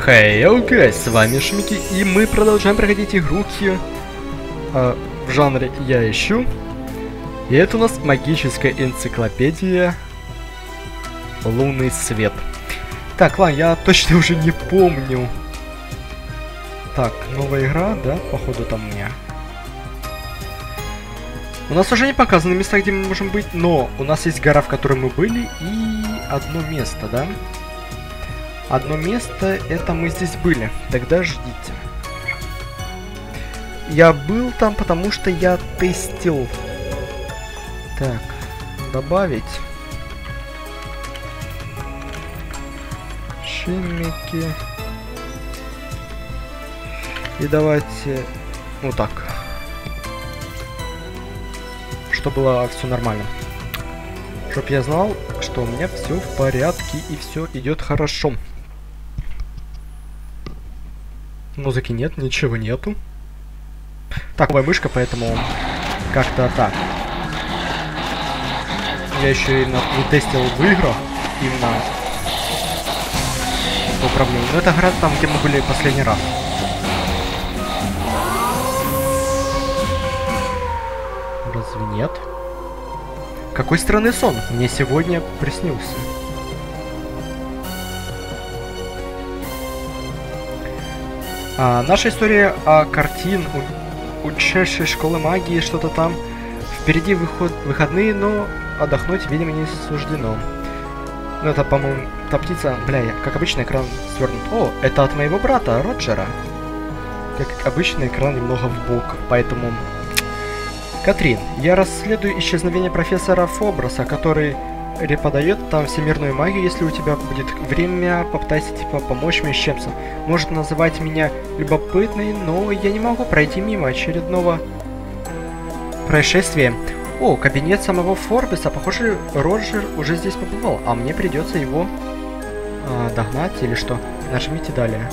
Хей, окей, с вами Шмики, и мы продолжаем проходить игрухи в жанре «Я ищу». И это у нас магическая энциклопедия «Лунный свет». Так, ладно, я точно уже не помню. Так, новая игра, да, походу там у меня. У нас уже не показаны места, где мы можем быть, но у нас есть гора, в которой мы были, и одно место, да? Одно место, это мы здесь были. Тогда ждите. Я был там, потому что я тестил. Так, добавить. Шимики. И давайте вот так. Чтобы было все нормально. Чтоб я знал, что у меня все в порядке и все идет хорошо. Музыки нет, ничего нету. Так, новая мышка, поэтому как-то так. Я еще и не тестил в играх именно по управлению. Но это игра там, где мы были последний раз. Разве нет? Какой странный сон мне сегодня приснился. Наша история о картин, учащей школы магии, что-то там. Впереди выходные, но отдохнуть, видимо, не суждено. Ну, это, по-моему, та птица... Бля, как обычно, экран свернут. О, это от моего брата, Роджера. Как обычно, экран немного вбок, поэтому... Катрин, я расследую исчезновение профессора Фоброса, который преподает там всемирную магию. Если у тебя будет время, попытайся типа помочь мне с чем-то. Может называть меня любопытной, но я не могу пройти мимо очередного происшествия. О, кабинет самого Форбеса. Похоже, Роджер уже здесь побывал, а мне придется его догнать или что. Нажмите далее.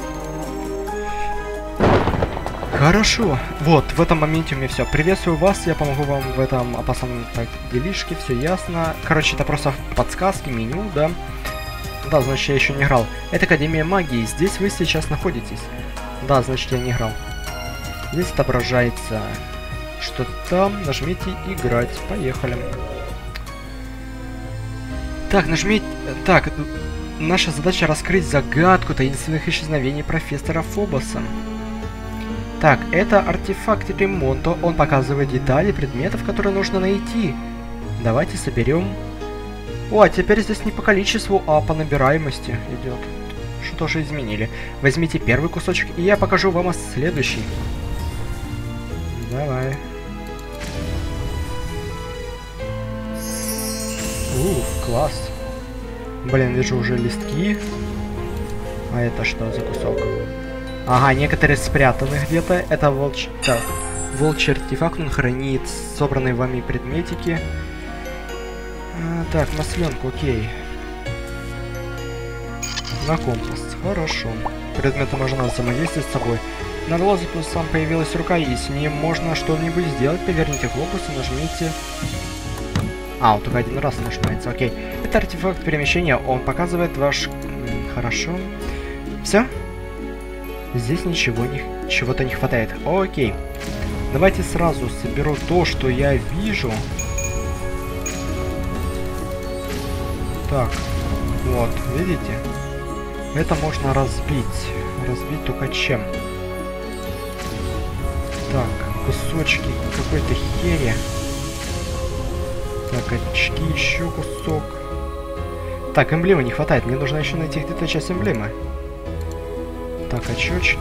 Хорошо. Вот, в этом моменте у меня все. Приветствую вас, я помогу вам в этом опасном делишке, все ясно. Короче, это просто подсказки, меню, да? Да, значит, я еще не играл. Это Академия магии, здесь вы сейчас находитесь. Да, значит, я не играл. Здесь отображается, что там. Нажмите играть. Поехали. Так, нажмите... Так, наша задача раскрыть загадку таинственных исчезновений профессора Фобоса. Так, это артефакт ремонта. Он показывает детали предметов, которые нужно найти. Давайте соберем. О, а теперь здесь не по количеству, а по набираемости идет. Что тоже изменили. Возьмите первый кусочек, и я покажу вам следующий. Давай. Класс. Блин, вижу уже листки. А это что за кусок? Ага, некоторые спрятаны где-то. Это волчий артефакт, он хранит собранные вами предметики. Так, масленку, окей. На компас, хорошо. Предметы можно взаимодействовать с собой. На глобусу сам появилась рука, и с ним можно что-нибудь сделать. Поверните глобус и нажмите... А, он только один раз нажимается, окей. Это артефакт перемещения, он показывает ваш... Хорошо. Все? Здесь чего-то не хватает. Окей. Давайте сразу соберу то, что я вижу. Так. Вот, видите? Это можно разбить. Разбить только чем? Так, кусочки какой-то хери. Так, очки, еще кусок. Так, эмблемы не хватает. Мне нужно еще найти где-то часть эмблемы. Так, очечки.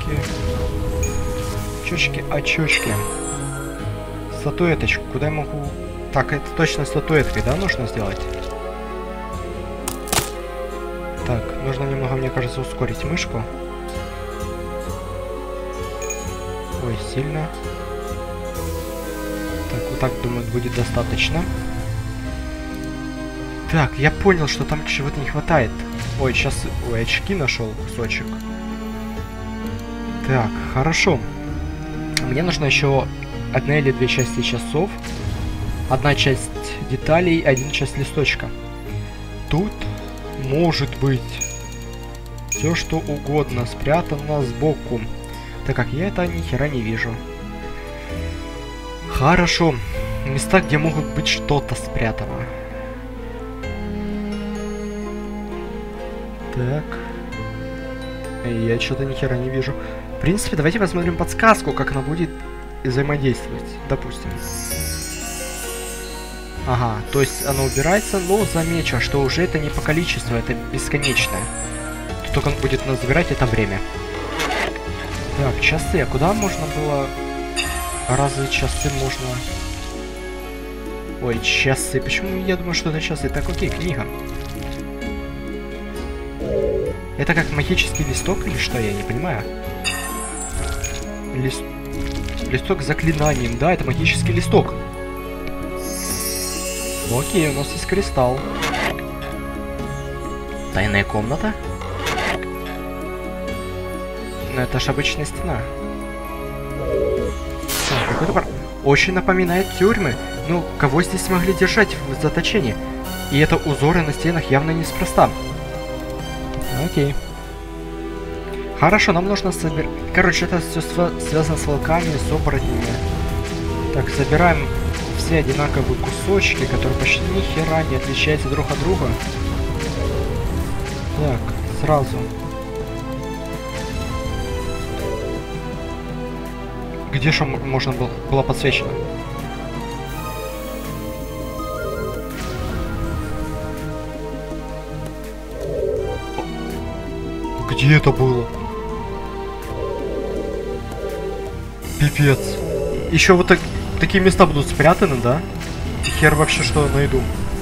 Очечки. Статуэточку. Куда я могу... Так, это точно статуэткой, да, нужно сделать? Так, нужно немного, мне кажется, ускорить мышку. Ой, сильно. Так, вот так, думаю, будет достаточно. Так, я понял, что там чего-то не хватает. Ой, сейчас... Ой, очки нашел кусочек. Так, хорошо. Мне нужно еще одна или две части часов. Одна часть деталей, один часть листочка. Тут может быть Все что угодно спрятано сбоку. Так как я это ни хера не вижу. Хорошо. Места, где могут быть что-то спрятано. Так. Я что-то ни хера не вижу. В принципе, давайте посмотрим подсказку, как она будет взаимодействовать. Допустим. Ага, то есть она убирается, но замечу, что уже это не по количеству, это бесконечное. Только он будет нас забирать это время. Так, часы. А куда можно было... Разве часы можно... Ой, часы. Почему я думаю, что это часы? Так, окей, книга. Это как магический листок или что? Я не понимаю. Листок с заклинанием. Да, это магический листок. Окей, у нас есть кристалл. Тайная комната? Но это ж обычная стена. Очень напоминает тюрьмы. Ну, кого здесь могли держать в заточении? И это узоры на стенах явно неспроста. Окей. Хорошо, нам нужно собирать... Короче, это все связано с волками, с оборотнями. Так, собираем все одинаковые кусочки, которые почти ни хера не отличаются друг от друга. Так, сразу. Где же можно было подсвечено? Где это было? Пипец. Еще вот такие места будут спрятаны, да? Хер вообще что найду.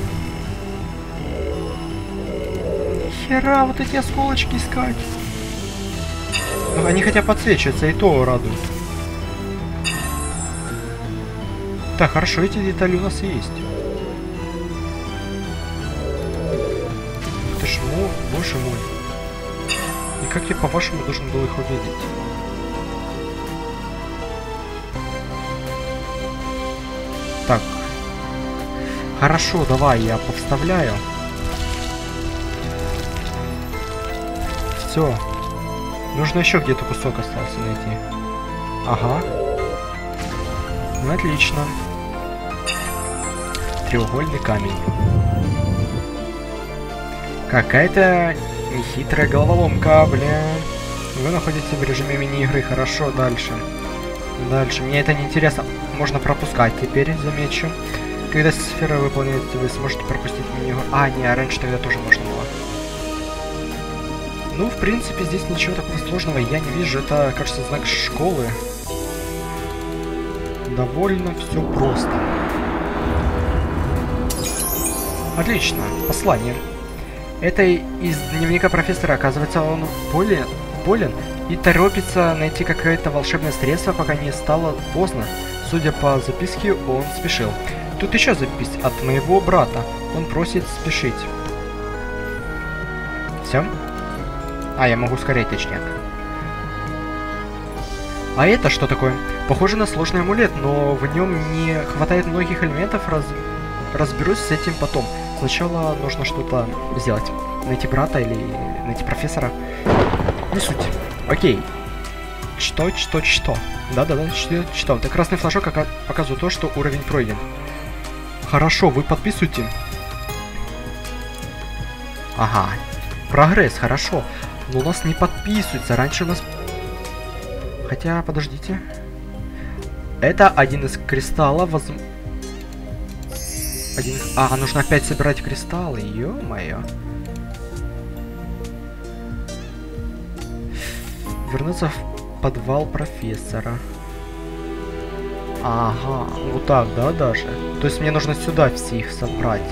Хера, вот эти осколочки искать. Ну, они хотя подсвечиваются, и то радует. Так, хорошо, эти детали у нас есть. Ты ж, боже мой. И как я, по-вашему, должен был их увидеть? Так. Хорошо, давай, я повставляю. Все. Нужно еще где-то кусок остался найти. Ага. Ну, отлично. Треугольный камень. Какая-то нехитрая головоломка, бля. Вы находитесь в режиме мини-игры. Хорошо, дальше. Дальше. Мне это не интересно. Можно пропускать теперь, замечу. Когда сфера выполняется, вы сможете пропустить мини-игру. А, не, раньше тогда тоже можно было. Ну, в принципе, здесь ничего такого сложного я не вижу. Это, кажется, знак школы. Довольно все просто. Отлично, послание. Это из дневника профессора. Оказывается, он болен и торопится найти какое-то волшебное средство, пока не стало поздно. Судя по записке, он спешил. Тут еще запись от моего брата. Он просит спешить. Все? А, я могу ускорять, точнее. А это что такое? Похоже на сложный амулет, но в нем не хватает многих элементов. Разберусь с этим потом. Сначала нужно что-то сделать. Найти брата или найти профессора. Не суть. Окей. Что? Да-да-да, что? Это красный флажок показывает то, что уровень пройден. Хорошо, вы подписываете. Ага. Прогресс, хорошо. Но у нас не подписывается. Раньше у нас... Хотя, подождите. Это один из кристаллов. А, нужно опять собирать кристаллы. Ё-моё. Вернуться в подвал профессора. Ага, вот так, да, даже? То есть мне нужно сюда все их собрать.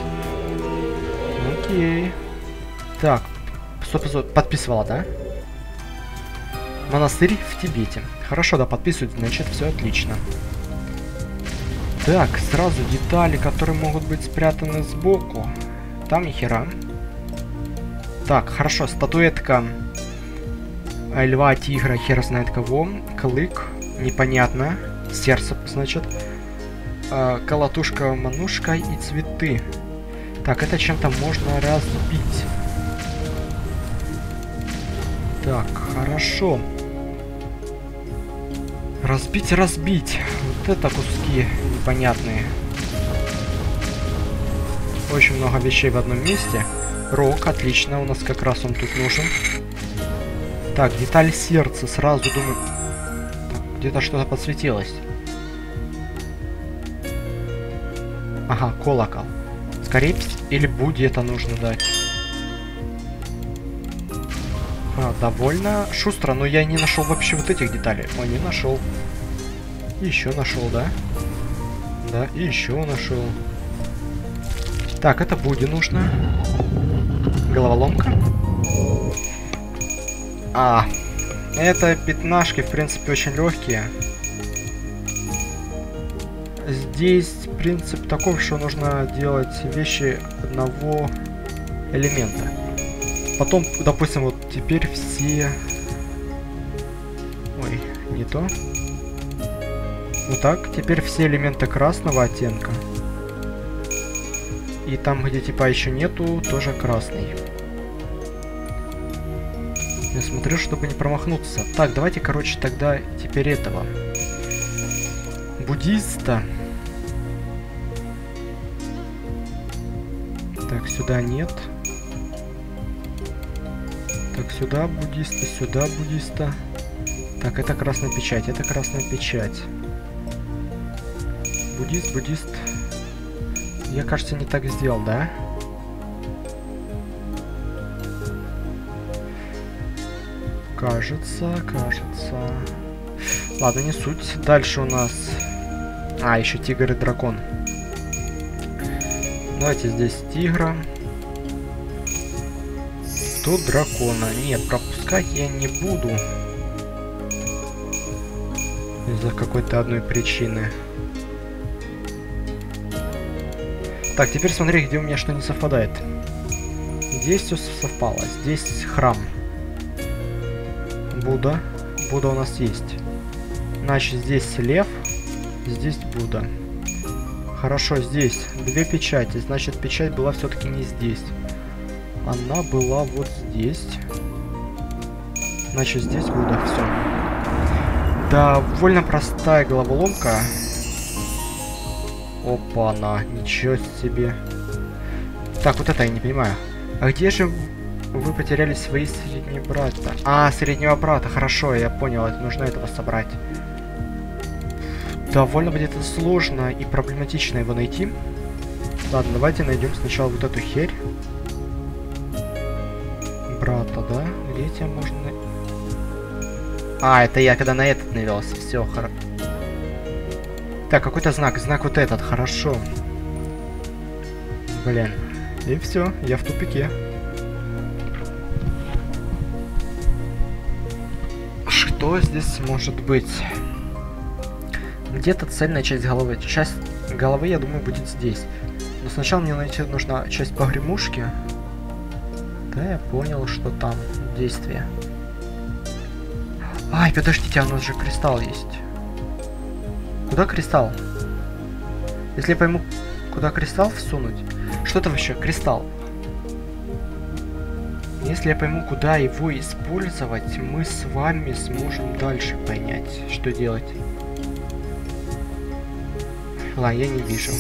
Окей. Так, подписывала, да? Монастырь в Тибете. Хорошо, да, подписывать, значит, все отлично. Так, сразу детали, которые могут быть спрятаны сбоку. Там ни хера. Так, хорошо, статуэтка льва, тигра, хер знает кого. Клык, непонятно. Сердце, значит. Колотушка, манушка и цветы. Так, это чем-то можно разбить. Так, хорошо. Разбить, разбить. Вот это куски непонятные. Очень много вещей в одном месте. Рог, отлично, у нас как раз он тут нужен. Так, деталь сердца, сразу думаю... Где-то что-то подсветилось. Ага, колокол. Скорее всего, или Будде это нужно дать. Довольно шустро, но я не нашел вообще вот этих деталей. О, не нашел. Еще нашел, да? Да, и еще нашел. Так, это Будде нужно. Головоломка. Это пятнашки, в принципе, очень легкие. Здесь принцип таков, что нужно делать вещи одного элемента. Потом, допустим, вот теперь все... Ой, не то. Вот так, теперь все элементы красного оттенка. И там, где типа еще нету, тоже красный. Я смотрю, чтобы не промахнуться. Так, давайте, короче, тогда теперь этого. Буддиста. Так, сюда нет. Так, сюда буддиста, сюда буддиста. Так, это красная печать, это красная печать. Буддист, буддист. Я, кажется, не так сделал, да? Кажется. Ладно, не суть. Дальше у нас... еще тигр и дракон. Давайте здесь тигра. Тут дракона. Нет, пропускать я не буду. Из-за какой-то одной причины. Так, теперь смотри, где у меня что не совпадает. Здесь все совпало. Здесь храм. Будда. Будда у нас есть. Значит, здесь лев. Здесь Будда. Хорошо, здесь две печати. Значит, печать была все-таки не здесь. Она была вот здесь. Значит, здесь Будда. Все. Довольно простая головоломка. Опа-на, ничего себе. Так, вот это я не понимаю. А где же вы потеряли свои средние брата? Среднего брата, хорошо, я понял, это нужно этого собрать. Довольно будет сложно и проблематично его найти. Ладно, давайте найдем сначала вот эту херь. Брата, да? Где тебя можно... это я когда на этот навелся, все, хорошо. Так, какой-то знак. Знак вот этот. Хорошо. Блин. И все. Я в тупике. Что здесь может быть? Где-то цельная часть головы. Часть головы, я думаю, будет здесь. Но сначала мне найти нужна часть погремушки. Да, я понял, что там действие. Подождите, у нас же кристалл есть. Куда кристалл? Если я пойму, куда кристалл всунуть... Что это вообще? Кристалл. Если я пойму, куда его использовать, мы с вами сможем дальше понять, что делать. Ладно, я не вижу.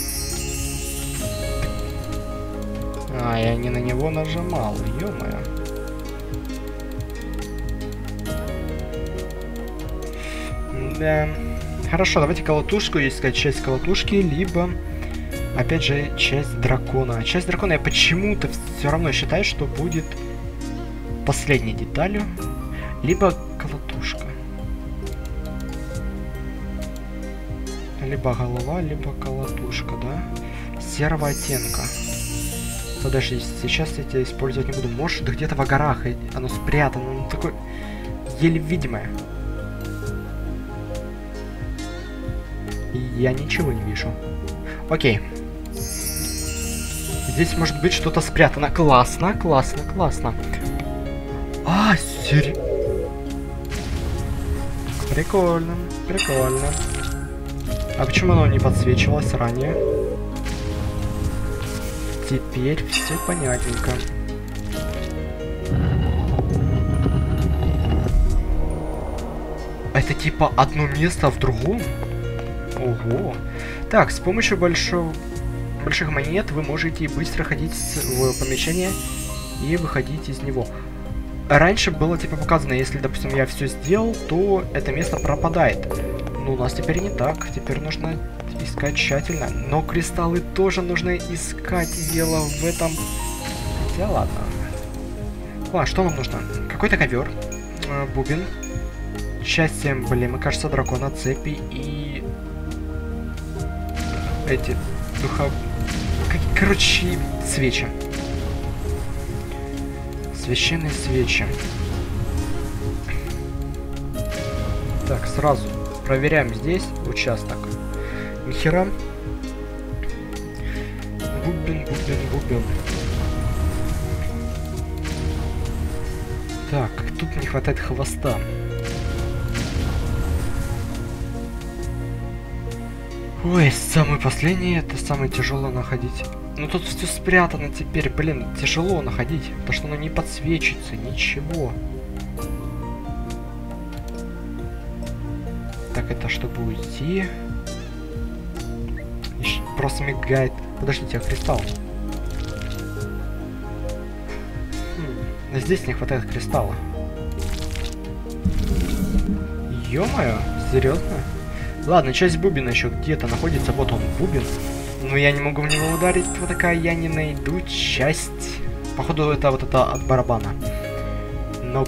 Я не на него нажимал, ё-моё. Да... Хорошо, давайте колотушку искать, часть колотушки, либо, опять же, часть дракона. Часть дракона я почему-то все равно считаю, что будет последней деталью, либо колотушка. Либо голова, либо колотушка, да? Серого оттенка. Подожди, сейчас я тебя использовать не буду. Может, где-то в горах оно спрятано, ну такое еле видимое. Я ничего не вижу. Окей. Здесь может быть что-то спрятано. Классно, классно, классно. Прикольно, прикольно. А почему оно не подсвечивалось ранее? Теперь все понятненько. Это типа одно место в другом? Ого. Так, с помощью больших монет вы можете быстро ходить в помещение и выходить из него. Раньше было типа показано, если, допустим, я все сделал, то это место пропадает. Но у нас теперь не так. Теперь нужно искать тщательно. Но кристаллы тоже нужно искать. Дело в этом. Хотя ладно. Ладно, что нам нужно? Какой-то ковер, бубен, часть эмблемы, кажется, дракона, цепи и эти короче, свечи. Священные свечи. Так, сразу проверяем здесь участок. Нихера. Бубен. Так, тут не хватает хвоста. Ой, самый последний, это самое тяжелое находить. Ну тут все спрятано теперь, блин, тяжело находить, потому что оно не подсвечится, ничего. Так, это чтобы уйти. Просто мигает. Подождите, а кристалл? Здесь не хватает кристалла. Ё-моё, серьезно? Ладно, часть бубена еще где-то находится. Вот он, бубен. Но я не могу в него ударить. Вот такая я не найду часть. Походу, это вот это от барабана. Но...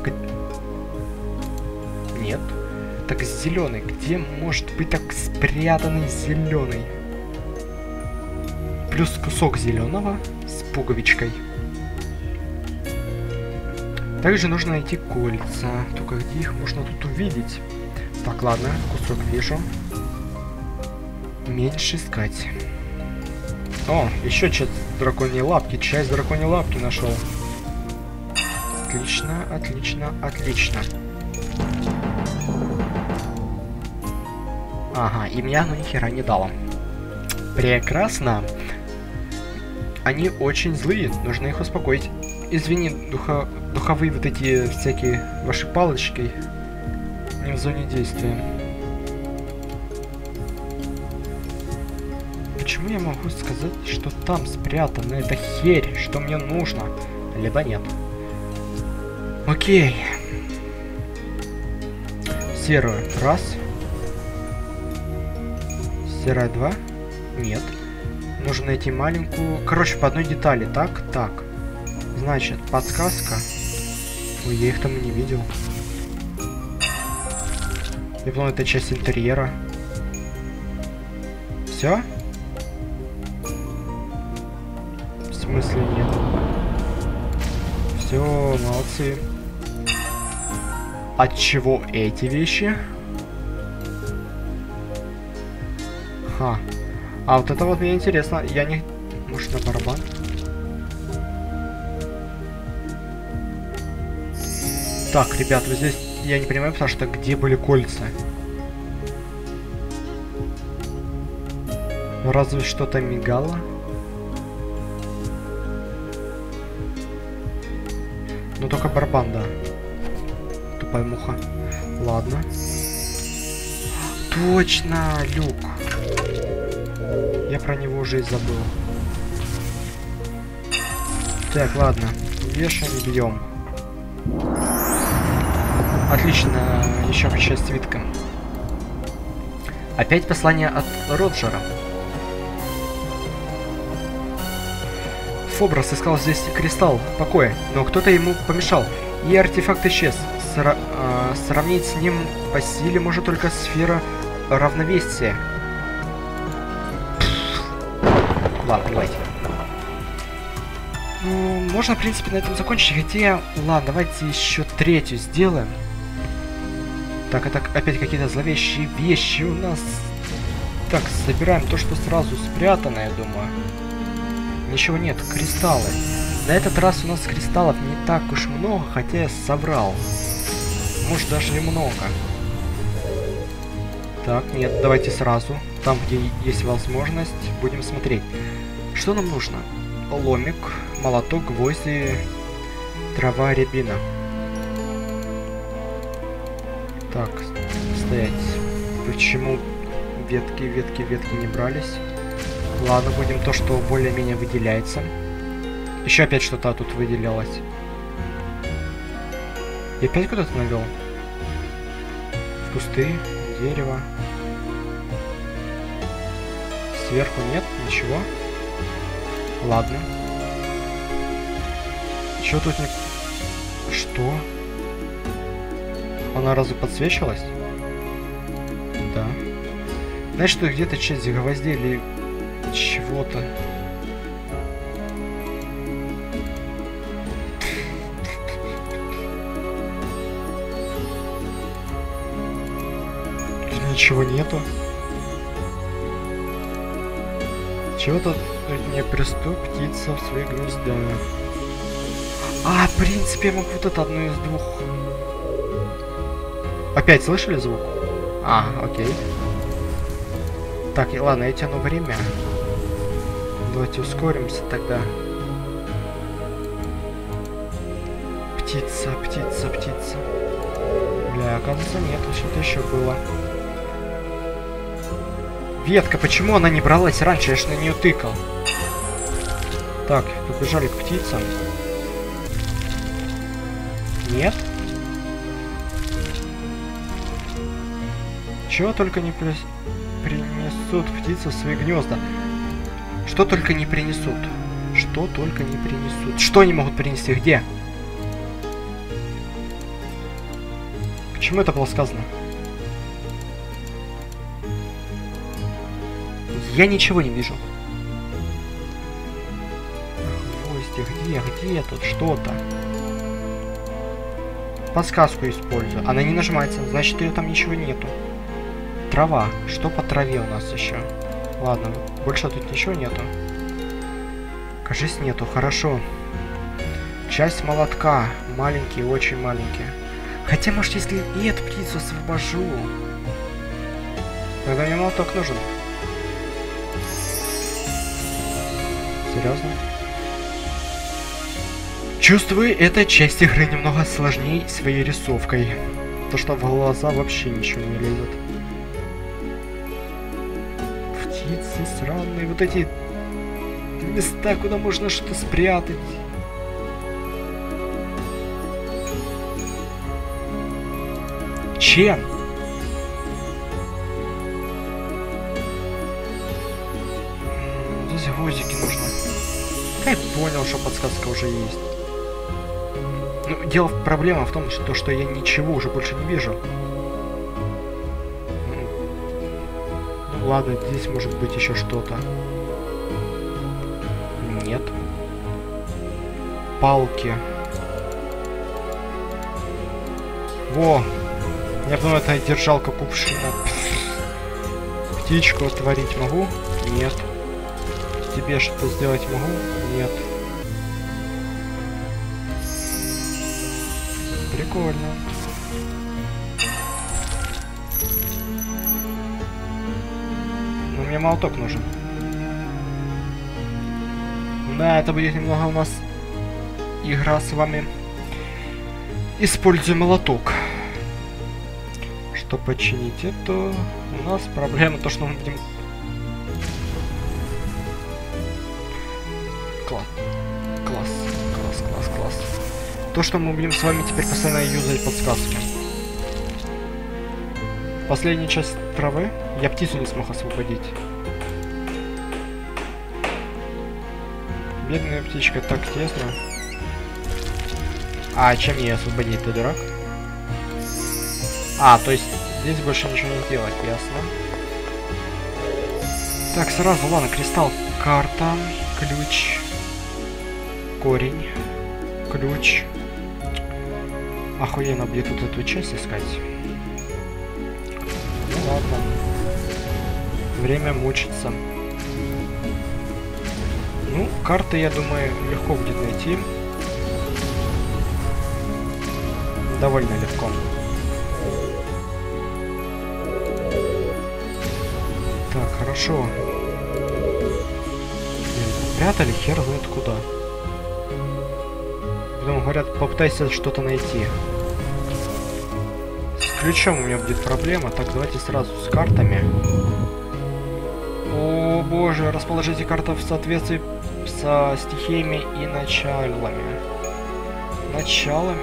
Нет. Так, зеленый. Где может быть так спрятанный зеленый? Плюс кусок зеленого с пуговичкой. Также нужно найти кольца. Только где их можно тут увидеть? Так, ладно, кусок вижу. Меньше искать. О, еще часть драконьей лапки. Часть драконьей лапки нашел. Отлично, отлично, отлично. Ага, и мне оно ни хера не дало. Прекрасно. Они очень злые, нужно их успокоить. Извини, духовые вот эти всякие ваши палочки не в зоне действия. Почему я могу сказать, что там спрятана эта херь, что мне нужно, либо нет? Окей. Серую. Раз. Серая 2. Нет. Нужно найти маленькую... Короче, по одной детали. Так, так. Значит, подсказка. Ой, я их там и не видел. Я думал, это часть интерьера. Все? В смысле нет? Все, молодцы. От чего эти вещи? Ха. А вот это вот мне интересно. Я не... Может, на барабан? Так, ребят, вот здесь я не понимаю, потому что где были кольца? Ну, разве что-то мигало? Ну, только барабан, да. Тупая муха. Ладно. Точно, люк. Я про него уже и забыл. Так, ладно. Вешаем, бьем. Отлично, еще часть свитка. Опять послание от Роджера. Фоброс искал здесь кристалл покоя, но кто-то ему помешал, и артефакт исчез. Сравнить с ним по силе может только сфера равновесия. Ладно, давайте. Ну, можно, в принципе, на этом закончить, хотя... Ладно, давайте еще третью сделаем. Так, это опять какие-то зловещие вещи у нас. Так, собираем то, что сразу спрятано, я думаю. Ничего нет, кристаллы. На этот раз у нас кристаллов не так уж много, хотя я соврал. Может, даже немного. Так, нет, давайте сразу. Там, где есть возможность, будем смотреть. Что нам нужно? Ломик, молоток, гвозди, трава, рябина. Так, стоять. Почему ветки не брались? Ладно, будем то, что более-менее выделяется. Еще опять что-то тут выделялось. И опять куда-то навел? В кусты, дерево. Сверху нет, ничего. Ладно. Чё тут не... Что? Она разве подсвечивалась? Да. Знаешь, что где-то часть гвоздей или чего-то. Ничего нету. Чего-то не приступ птица в свои гнезда. А, в принципе, я могу вот это одно из двух. Опять слышали звук? А, окей. Так, и ладно, я тяну время. Давайте ускоримся тогда. Птица, птица, птица. Бля, оказывается, нет, что-то еще было. Ветка, почему она не бралась раньше? Я ж на нее тыкал. Так, побежали к птицам. Нет? Чего только не принесут птицы в свои гнезда. Что только не принесут. Что только не принесут. Что они могут принести? Где? Почему это было сказано? Я ничего не вижу. Гвозди, где тут что-то? Подсказку использую. Она не нажимается, значит, ее там ничего нету. Трава. Что по траве у нас еще? Ладно, больше тут ничего нету. Кажись, нету. Хорошо. Часть молотка. Маленькие, очень маленькие. Хотя, может, если и эту птицу освобожу, тогда мне молоток нужен. Серьезно? Чувствую, эта часть игры немного сложнее своей рисовкой. То, что в глаза вообще ничего не лезет. Птицы сраные, вот эти места, куда можно что-то спрятать. Чем? Здесь гвоздики нужны. Я понял, что подсказка уже есть. Ну, проблема в том, что я ничего уже больше не вижу. Ну ладно, здесь может быть еще что-то. Нет. Палки. Во! Я думаю, это держалка кувшина. Птичку отварить могу? Нет. Тебе что-то сделать могу? Нет. Прикольно. Но мне молоток нужен. Да, это будет немного у нас игра с вами. Используем молоток. Чтобы починить это, у нас проблема то, что мы будем... Класс. То, что мы будем с вами теперь постоянно юзать подсказки. Последняя часть травы. Я птицу не смог освободить. Бедная птичка, так тесно. А чем ее освободить, ты дурак? А, то есть здесь больше ничего не делать, ясно. Так, сразу, ладно, кристалл, карта, ключ, корень, ключ. Охуенно будет тут эту часть искать. Ну ладно. Время мучиться. Ну, карты, я думаю, легко будет найти. Довольно легко. Так, хорошо. Прятали хер знает куда. Потом говорят, попытайся что-то найти. ключом у меня будет проблема. Так, давайте сразу с картами. О боже, расположите карты в соответствии со стихиями и началами. Началами?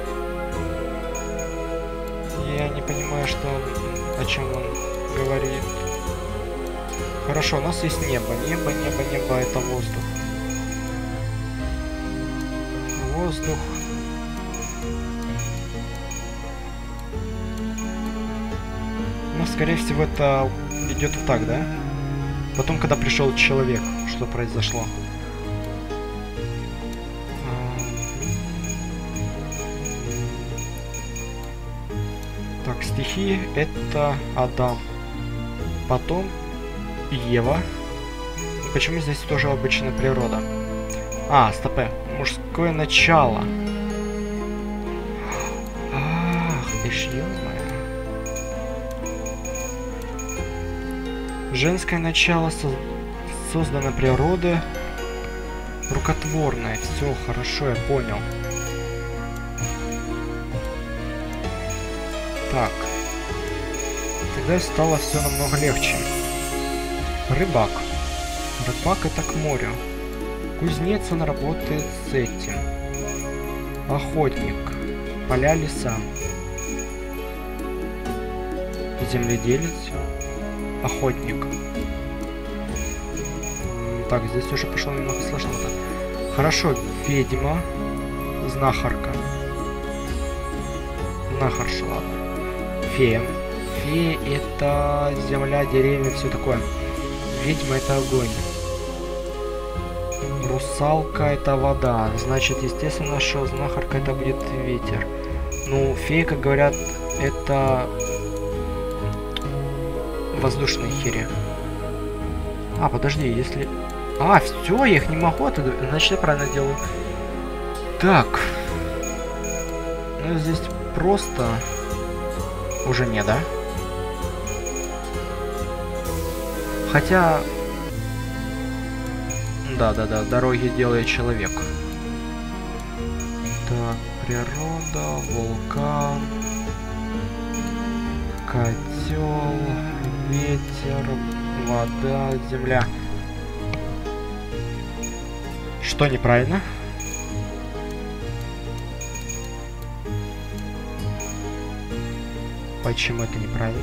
Я не понимаю, что он, о чем он говорит. Хорошо, у нас есть небо. Небо, небо, небо, это воздух. Воздух. Ну, скорее всего, это идет вот так, да? Потом, когда пришел человек, что произошло? Так, стихии — это Адам. Потом Ева. И почему здесь тоже обычная природа? А, стопэ. Мужское начало. Ах, ты ж ё-моё. Женское начало создано природой. Рукотворное. Все, хорошо, я понял. Так. Тогда стало все намного легче. Рыбак. Рыбак это к морю. Кузнец, он работает с этим. Охотник. Поля, леса. Земледелец. Охотник. Так, здесь уже пошло немного сложновато. Хорошо, ведьма. Знахарка. Знахарша, ладно. Фея. Фея это земля, деревья, все такое. Ведьма это огонь. Русалка это вода. Значит, естественно, что знахарка это будет ветер. Ну, фея, как говорят, это воздушные хири. А, подожди, если... А, все, я их не могу отодвинуть. Значит, я правильно делаю. Так. Ну, здесь просто... Уже не, да? Хотя... Да-да-да, дороги делает человек. Так, природа, вулкан, котел, ветер, вода, земля. Что неправильно? Почему это неправильно?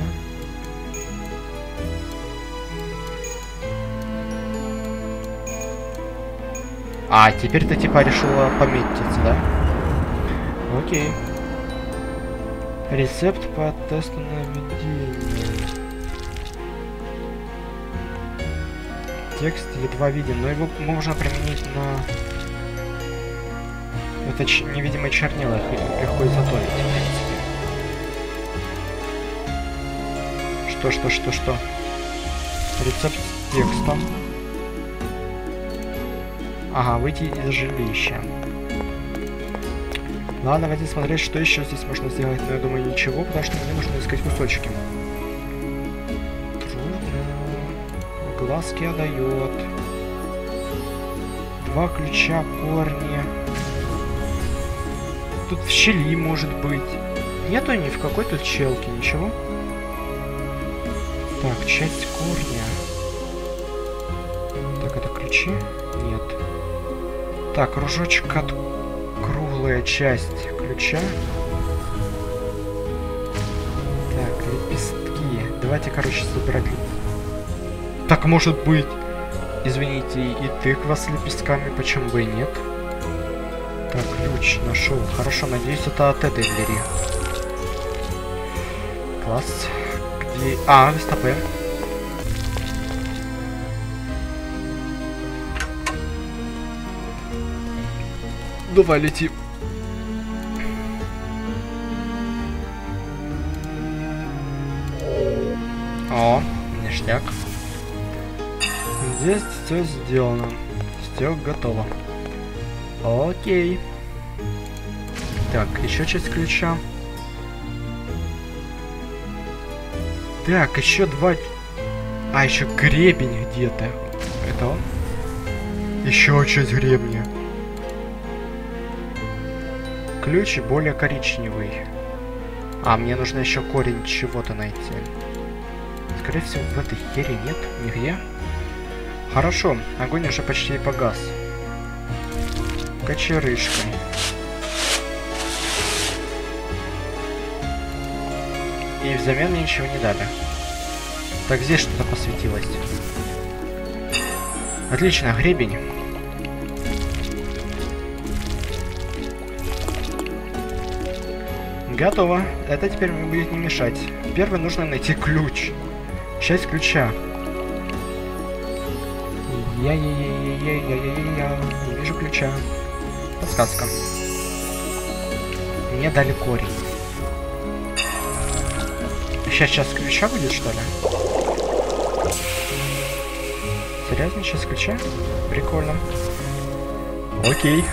А, теперь ты типа решила пометиться, да? Окей. Рецепт по тесту наведения. Текст едва виден, но его можно применить на... Это невидимые чернила, их легко изготовить, в принципе. Что? Рецепт с текстом. Ага, выйти из жилища. Ладно, давайте смотреть, что еще здесь можно сделать. Но я думаю, ничего, потому что мне нужно искать кусочки. Трудно. Глазки отдает. 2 ключа, корни. Тут в щели может быть. Нету ни в какой тут щелке, ничего. Так, часть корня. Так, это ключи? Нет. Так, кружочек от круглая часть ключа. Так, лепестки. Давайте, короче, собирать Так, может быть, извините, и тыква с лепестками, почему бы и нет? Так, ключ нашел. Хорошо, надеюсь, это от этой двери. Класс. Где... А, стопэ. Давай, лети. О, ништяк. Здесь все сделано. Все готово. Окей. Так, еще часть ключа. Так, еще 2... А, еще гребень где-то. Это он? Еще часть гребня. Ключ более коричневый. А, мне нужно еще корень чего-то найти. Скорее всего, в этой хере нет нигде. Хорошо, огонь уже почти погас. Кочерышкой. И взамен мне ничего не дали. Так, здесь что-то посветилось. Отлично, гребень. Готово. Это теперь мне будет не мешать. Первое, нужно найти ключ. Часть ключа. Я не вижу ключа. Подсказка. Мне дали корень. Сейчас ключа будет, что ли? Серьезно, сейчас ключа? Прикольно. Окей.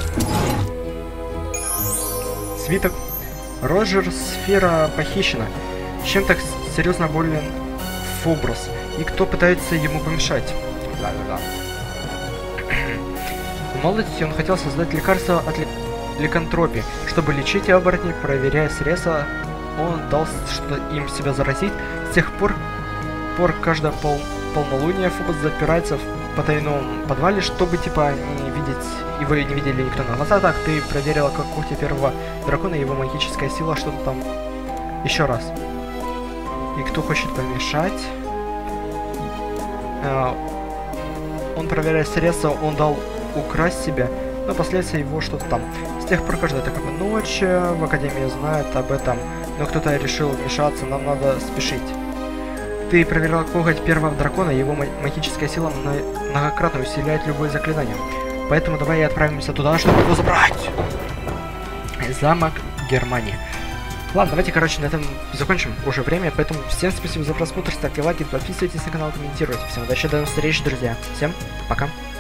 Свиток. Роджер, сфера похищена. Чем так серьезно болен Фоброс? И кто пытается ему помешать? Да. В молодости он хотел создать лекарство от ликантропии, чтобы лечить оборотней, проверяя средства. Он дал что им себя заразить. С тех пор каждое полнолуние Фобос запирается в потайном подвале, чтобы типа не видеть, его не видели никто на глаза. Так, ты проверила, как когти первого дракона, его магическая сила, что-то там. Еще раз. И кто хочет помешать? Он проверяет средства, он дал украсть себя, но последствия его что-то там. С тех пор каждая такая ночь в Академии знает об этом, но кто-то решил вмешаться, нам надо спешить. Ты проверял коготь первого дракона, его магическая сила многократно усиляет любое заклинание. Поэтому давай и отправимся туда, чтобы его забрать. Замок Германии. Ладно, давайте, короче, на этом закончим. Уже время, поэтому всем спасибо за просмотр, ставьте лайки, подписывайтесь на канал, комментируйте. Всем удачи, до новых встреч, друзья. Всем пока.